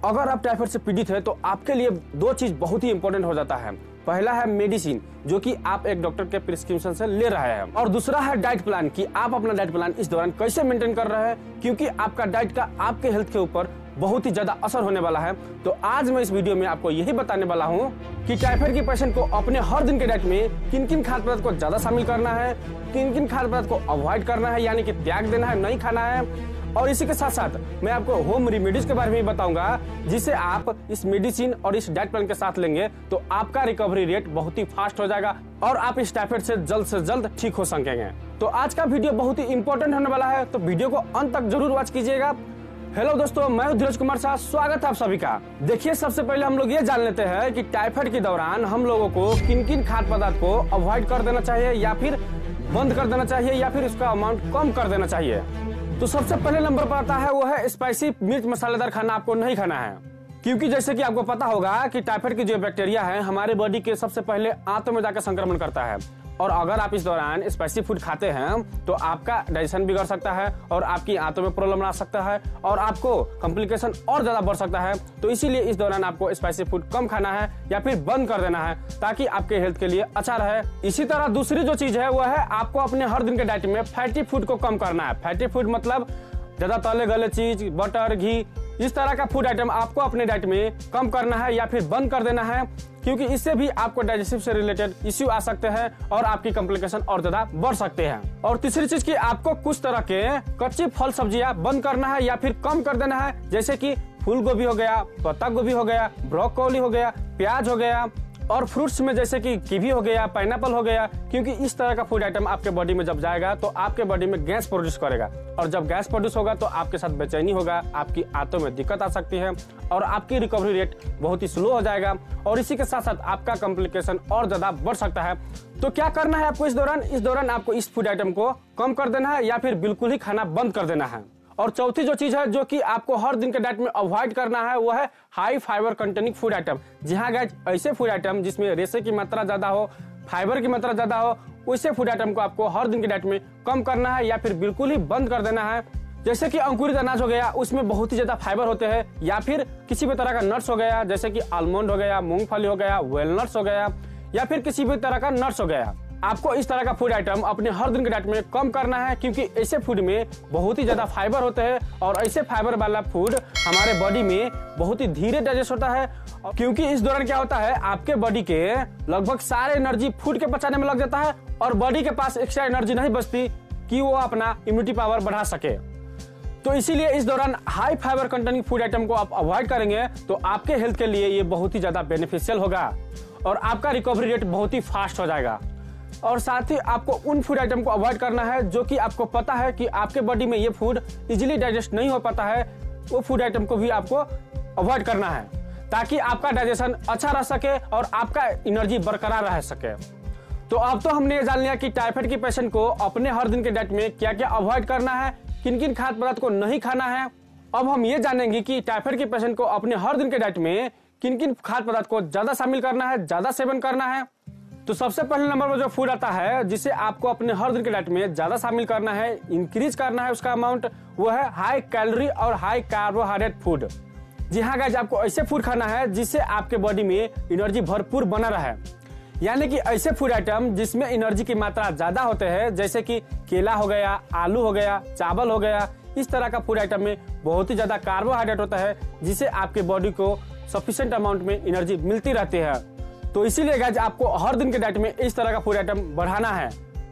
अगर आप टाइफाइड से पीड़ित है तो आपके लिए दो चीज बहुत ही इंपॉर्टेंट हो जाता है। पहला है मेडिसिन, जो कि आप एक डॉक्टर के प्रिस्क्रिप्शन से ले रहे हैं, और दूसरा है डाइट प्लान कि आप अपना डाइट प्लान इस दौरान कैसे मेंटेन कर रहे हैं, क्योंकि आपका डाइट का आपके हेल्थ के ऊपर बहुत ही ज्यादा असर होने वाला है। तो आज मैं इस वीडियो में आपको यही बताने वाला हूँ कि टाइफाइड के पेशेंट को अपने हर दिन के डाइट में किन किन खाद्य पदार्थ को ज्यादा शामिल करना है, किन किन खाद्य पदार्थ को अवॉइड करना है, यानी कि त्याग देना है, नहीं खाना है। और इसी के साथ साथ मैं आपको होम रेमेडीज के बारे में बताऊंगा, जिसे आप इस मेडिसिन और इस डाइट प्लान के साथ लेंगे तो आपका रिकवरी रेट बहुत ही फास्ट हो जाएगा और आप इस टाइफाइड से जल्द ठीक हो सकेंगे। तो आज का वीडियो बहुत ही इंपॉर्टेंट होने वाला है, तो वीडियो को अंत तक जरूर वॉच कीजिएगा। हेलो दोस्तों, मैं हूं धीरज कुमार शाह, स्वागत है आप सभी का। देखिए, सबसे पहले हम लोग ये जान लेते हैं कि टाइफाइड के दौरान हम लोगों को किन किन खाद्य पदार्थ को अवॉइड कर देना चाहिए, या फिर बंद कर देना चाहिए, या फिर उसका अमाउंट कम कर देना चाहिए। तो सबसे पहले नंबर पर आता है वो है स्पाइसी मिर्च मसालेदार खाना आपको नहीं खाना है, क्योंकि जैसे कि आपको पता होगा कि टाइफाइड की जो बैक्टीरिया है हमारे बॉडी के सबसे पहले आंतों में जाकर संक्रमण करता है, और अगर आप इस दौरान स्पाइसी फूड खाते हैं तो आपका डाइजेशन बिगड़ सकता है और आपकी आंतों में प्रॉब्लम आ सकता है और आपको कॉम्प्लिकेशन और ज्यादा बढ़ सकता है। तो इसीलिए इस दौरान आपको स्पाइसी फूड कम खाना है या फिर बंद कर देना है, ताकि आपके हेल्थ के लिए अच्छा रहे। इसी तरह दूसरी जो चीज है वो है आपको अपने हर दिन के डाइट में फैटी फूड को कम करना है। फैटी फूड मतलब ज्यादा तले गले चीज, बटर, घी, इस तरह का फूड आइटम आपको अपने डाइट में कम करना है या फिर बंद कर देना है, क्योंकि इससे भी आपको डाइजेस्टिव से रिलेटेड इश्यू आ सकते हैं और आपकी कॉम्प्लिकेशन और ज्यादा बढ़ सकते हैं। और तीसरी चीज की आपको कुछ तरह के कच्ची फल सब्जियां बंद करना है या फिर कम कर देना है, जैसे कि फूल गोभी हो गया, पत्ता गोभी हो गया, ब्रोकोली हो गया, प्याज हो गया, और फ्रूट्स में जैसे कि कीवी हो गया, पाइनएप्पल हो गया, क्योंकि इस तरह का फूड आइटम आपके बॉडी में जब जाएगा तो आपके बॉडी में गैस प्रोड्यूस करेगा, और जब गैस प्रोड्यूस होगा तो आपके साथ बेचैनी होगा, आपकी आंतों में दिक्कत आ सकती है और आपकी रिकवरी रेट बहुत ही स्लो हो जाएगा, और इसी के साथ साथ आपका कॉम्प्लिकेशन और ज्यादा बढ़ सकता है। तो क्या करना है आपको इस दौरान आपको इस फूड आइटम को कम कर देना है या फिर बिल्कुल ही खाना बंद कर देना है। और चौथी जो चीज है जो कि आपको हर दिन के डाइट में अवॉइड करना है वो है high fibre containing food item. जी हाँ गाइस, ऐसे फूड आइटम जिसमें रेशे की मात्रा ज्यादा हो, फाइबर की मात्रा ज्यादा हो, वैसे फूड आइटम को आपको हर दिन के डाइट में कम करना है या फिर बिल्कुल ही बंद कर देना है। जैसे कि अंकुरित अनाज हो गया, उसमें बहुत ही ज्यादा फाइबर होते हैं, या फिर किसी भी तरह का नट्स हो गया, जैसे कि आलमंड हो गया, मूंगफली हो गया, वेलनट्स हो गया, या फिर किसी भी तरह का नट्स हो गया। आपको इस तरह का फूड आइटम अपने हर दिन के डाइट में कम करना है, क्योंकि ऐसे फूड में बहुत ही ज्यादा फाइबर होते हैं और ऐसे फाइबर वाला फूड हमारे बॉडी में बहुत ही धीरे डाइजेस्ट होता है, क्योंकि इस दौरान क्या होता है आपके बॉडी के लगभग सारे एनर्जी फूड के पचाने में लग जाता है और बॉडी के पास एक्स्ट्रा एनर्जी नहीं बचती कि वो अपना इम्यूनिटी पावर बढ़ा सके। तो इसीलिए इस दौरान high fibre containing food item को आप अवॉइड करेंगे तो आपके हेल्थ के लिए ये बहुत ही ज्यादा बेनिफिशियल होगा और आपका रिकवरी रेट बहुत ही फास्ट हो जाएगा। और साथ ही आपको उन फूड आइटम को अवॉइड करना है जो कि आपको पता है कि आपके बॉडी में ये फूड इजीली डाइजेस्ट नहीं हो पाता है, वो फूड आइटम को भी आपको अवॉइड करना है, ताकि आपका डाइजेशन अच्छा रह सके और आपका एनर्जी बरकरार रह सके। तो अब तो हमने ये जान लिया कि टाइफाइड के पेशेंट को अपने हर दिन के डाइट में क्या क्या अवॉइड करना है, किन किन खाद्य पदार्थ को नहीं खाना है। अब हम ये जानेंगे कि टाइफाइड के पेशेंट को अपने हर दिन के डाइट में किन किन खाद्य पदार्थ को ज्यादा शामिल करना है, ज्यादा सेवन करना है। तो सबसे पहले नंबर पर जो फूड आता है जिसे आपको अपने हर दिन के डाइट में ज्यादा शामिल करना है, इंक्रीज करना है उसका अमाउंट, वो है हाई कैलोरी और हाई कार्बोहाइड्रेट फूड। जी हाँ गाइस, आपको ऐसे फूड खाना है जिससे आपके बॉडी में एनर्जी भरपूर बना रहे, यानी कि ऐसे फूड आइटम जिसमें एनर्जी की मात्रा ज्यादा होते हैं, जैसे कि केला हो गया, आलू हो गया, चावल हो गया। इस तरह का फूड आइटम में बहुत ही ज्यादा कार्बोहाइड्रेट होता है, जिससे आपके बॉडी को सफिशिएंट अमाउंट में एनर्जी मिलती रहती है। तो इसीलिए गाइस आपको हर दिन के डाइट में इस तरह का फूड आइटम बढ़ाना है।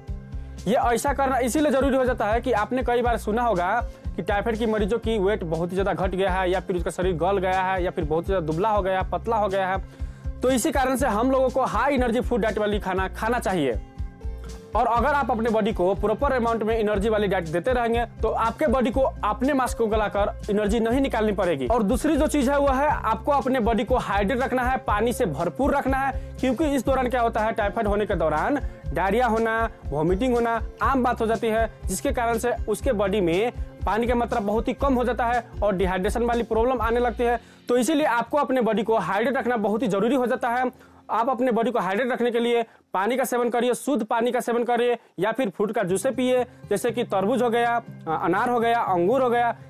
ये ऐसा करना इसीलिए जरूरी हो जाता है कि आपने कई बार सुना होगा कि टाइफाइड की मरीजों की वेट बहुत ही ज्यादा घट गया है, या फिर उसका शरीर गल गया है, या फिर बहुत ज्यादा दुबला हो गया, पतला हो गया है। तो इसी कारण से हम लोगों को हाई एनर्जी फूड डाइट वाली खाना खाना चाहिए। और अगर आप अपने बॉडी को प्रॉपर अमाउंट में एनर्जी वाली डाइट देते रहेंगे तो आपके बॉडी को अपने मांस को गलाकर एनर्जी नहीं निकालनी पड़ेगी। और दूसरी जो चीज है वो है आपको अपने बॉडी को हाइड्रेट रखना है, पानी से भरपूर रखना है, क्योंकि इस दौरान क्या होता है टाइफाइड होने के दौरान डायरिया होना, वॉमिटिंग होना आम बात हो जाती है, जिसके कारण से उसके बॉडी में पानी की मात्रा बहुत ही कम हो जाता है और डिहाइड्रेशन वाली प्रॉब्लम आने लगती है। तो इसीलिए आपको अपने बॉडी को हाइड्रेट रखना बहुत ही जरूरी हो जाता है। आप अपने बॉडी को हाइड्रेट रखने के लिए पानी का सेवन करिए, शुद्ध पानी का सेवन करिए, या फिर फ्रूट का जूस पिए, जैसे कि तरबूज हो गया, अनार हो गया, अंगूर हो गया,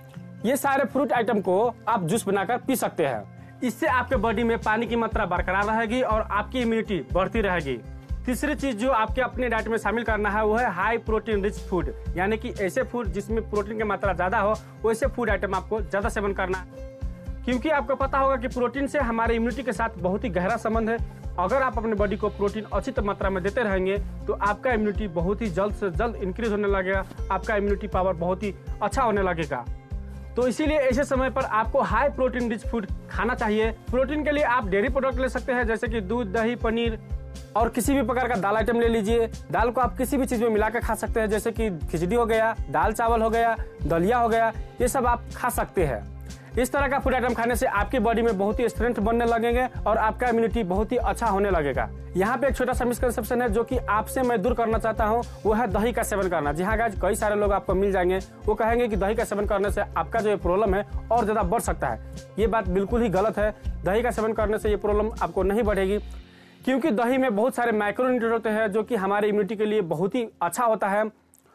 ये सारे फ्रूट आइटम को आप जूस बनाकर पी सकते हैं। इससे आपके बॉडी में पानी की मात्रा बरकरार रहेगी और आपकी इम्यूनिटी बढ़ती रहेगी। तीसरी चीज जो आपके अपने डाइट में शामिल करना है वो है हाई प्रोटीन रिच फूड, यानी कि ऐसे फूड जिसमें प्रोटीन की मात्रा ज्यादा हो, वैसे फूड आइटम आपको ज्यादा सेवन करना है। क्योंकि आपको पता होगा कि प्रोटीन से हमारे इम्यूनिटी के साथ बहुत ही गहरा संबंध है। अगर आप अपने बॉडी को प्रोटीन अच्छी मात्रा में देते रहेंगे तो आपका इम्यूनिटी बहुत ही जल्द से जल्द इंक्रीज होने लगेगा, आपका इम्यूनिटी पावर बहुत ही अच्छा होने लगेगा। तो इसीलिए ऐसे समय पर आपको हाई प्रोटीन रिच फूड खाना चाहिए। प्रोटीन के लिए आप डेयरी प्रोडक्ट ले सकते हैं, जैसे कि दूध, दही, पनीर और किसी भी प्रकार का दाल आइटम ले लीजिए। दाल को आप किसी भी चीज में मिलाकर खा सकते हैं, जैसे कि खिचड़ी हो गया, दाल चावल हो गया, दलिया हो गया, ये सब आप खा सकते हैं। इस तरह का फूड आइटम खाने से आपकी बॉडी में बहुत ही स्ट्रेंथ बनने लगेंगे और आपका इम्यूनिटी बहुत ही अच्छा होने लगेगा। यहाँ पे एक छोटा सा मिसकंसेप्शन है जो कि आपसे मैं दूर करना चाहता हूँ, वो है दही का सेवन करना। जी हाँ गाइस, कई सारे लोग आपको मिल जाएंगे, वो कहेंगे कि दही का सेवन करने से आपका जो ये प्रॉब्लम है और ज्यादा बढ़ सकता है। ये बात बिल्कुल ही गलत है। दही का सेवन करने से ये प्रॉब्लम आपको नहीं बढ़ेगी, क्योंकि दही में बहुत सारे माइक्रोन्यूट्रिएंट होते हैं जो कि हमारे इम्यूनिटी के लिए बहुत ही अच्छा होता है।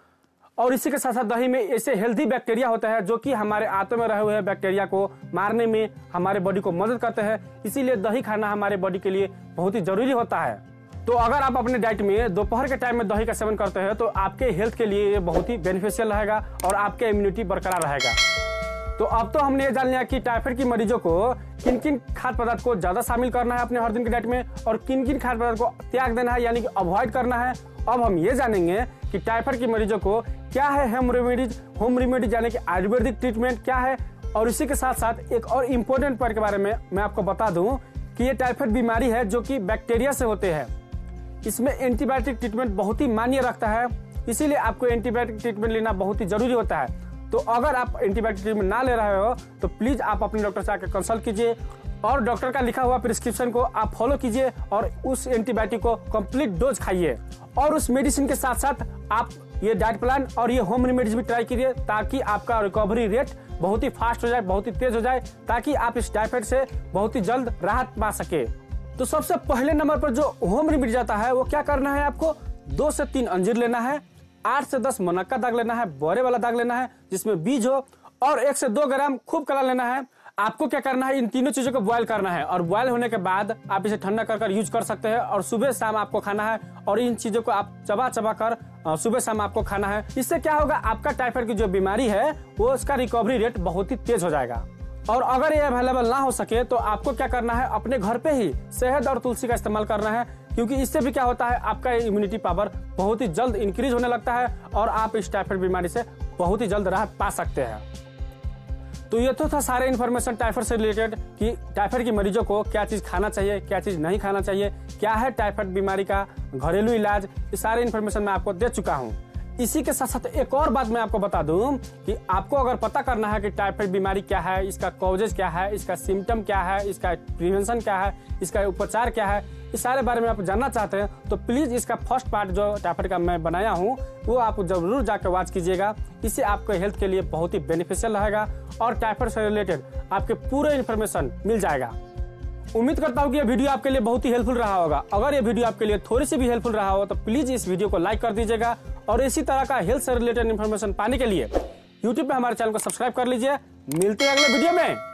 और इसी के साथ साथ दही में ऐसे हेल्दी बैक्टीरिया होते हैं जो कि हमारे आंतों में रहे हुए बैक्टीरिया को मारने में हमारे बॉडी को मदद करते हैं। इसीलिए दही खाना हमारे बॉडी के लिए बहुत ही जरूरी होता है। तो अगर आप अपने डाइट में दोपहर के टाइम में दही का सेवन करते हैं तो आपके हेल्थ के लिए ये बहुत ही बेनिफिशियल रहेगा और आपके इम्यूनिटी बरकरार रहेगा। तो अब तो हमने ये जान लिया कि टाइफाइड की मरीजों को किन किन खाद्य पदार्थ को ज्यादा शामिल करना है अपने हर दिन के डाइट में और किन किन खाद्य पदार्थ को त्याग देना है, यानी कि अवॉइड करना है। अब हम ये जानेंगे कि टाइफाइड की मरीजों को क्या है होम रेमेडीज यानी कि आयुर्वेदिक ट्रीटमेंट क्या है। और इसी के साथ साथ एक और इम्पोर्टेंट पॉइंट के बारे में मैं आपको बता दूं कि ये टाइफाइड बीमारी है जो कि बैक्टीरिया से होते हैं। इसमें एंटीबायोटिक ट्रीटमेंट बहुत ही मान्य रखता है, इसीलिए आपको एंटीबायोटिक ट्रीटमेंट लेना बहुत ही जरूरी होता है। तो अगर आप एंटीबायोटिक ट्रीटमेंट ना ले रहे हो तो प्लीज आप अपने डॉक्टर से आकर कंसल्ट कीजिए और डॉक्टर का लिखा हुआ प्रिस्क्रिप्शन को आप फॉलो कीजिए और उस एंटीबायोटिक को कंप्लीट डोज खाइए। और उस मेडिसिन के साथ साथ आप ये डाइट प्लान और ये होम रेमेडीज भी ट्राई कीजिए, ताकि आपका रिकवरी रेट बहुत ही फास्ट हो जाए, बहुत ही तेज हो जाए, ताकि आप इस टाइफाइड से बहुत ही जल्द राहत पा सके। तो सबसे पहले नंबर पर जो होम रेमेडी जाता है वो क्या करना है, आपको 2 से 3 अंजीर लेना है, 8 से 10 मुनक्का दाग लेना है, बोरे वाला दाग लेना है जिसमें बीज हो, और 1 से 2 ग्राम खूब कला लेना है। आपको क्या करना है, इन तीनों चीजों को बॉयल करना है और बॉयल होने के बाद आप इसे ठंडा कर यूज कर सकते हैं और सुबह शाम आपको खाना है। और इन चीजों को आप चबा कर सुबह शाम आपको खाना है। इससे क्या होगा, आपका टाइफाइड की जो बीमारी है वो उसका रिकवरी रेट बहुत ही तेज हो जाएगा। और अगर ये अवेलेबल ना हो सके तो आपको क्या करना है, अपने घर पे ही शहद और तुलसी का इस्तेमाल करना है, क्योंकि इससे भी क्या होता है, आपका इम्यूनिटी पावर बहुत ही जल्द इंक्रीज होने लगता है और आप इस टाइफाइड बीमारी से बहुत ही जल्द राहत पा सकते हैं। तो ये तो था सारे इन्फॉर्मेशन टाइफाइड से रिलेटेड कि टाइफाइड की मरीजों को क्या चीज खाना चाहिए, क्या चीज नहीं खाना चाहिए, क्या है टाइफाइड बीमारी का घरेलू इलाज, ये सारे इन्फॉर्मेशन मैं आपको दे चुका हूँ। इसी के साथ साथ एक और बात मैं आपको बता दूं कि आपको अगर पता करना है कि टाइफाइड बीमारी क्या है, इसका कॉजेज क्या है, इसका सिम्टम क्या है, इसका प्रिवेंशन क्या है, इसका उपचार क्या है, इस सारे बारे में आप जानना चाहते हैं तो प्लीज इसका फर्स्ट पार्ट जो टाइफाइड का मैं बनाया हूँ वो आप जरूर जाकर वॉच कीजिएगा। इससे आपको हेल्थ के लिए बहुत ही बेनिफिशियल रहेगा और टाइफाइड से रिलेटेड आपके पूरे इन्फॉर्मेशन मिल जाएगा। उम्मीद करता हूँ कि ये वीडियो आपके लिए बहुत ही हेल्पफुल रहा होगा। अगर ये वीडियो आपके लिए थोड़ी सी भी हेल्पफुल रहा हो तो प्लीज इस वीडियो को लाइक कर दीजिएगा और इसी तरह का हेल्थ से रिलेटेड इन्फॉर्मेशन पाने के लिए यूट्यूब पे हमारे चैनल को सब्सक्राइब कर लीजिए। मिलते हैं अगले वीडियो में।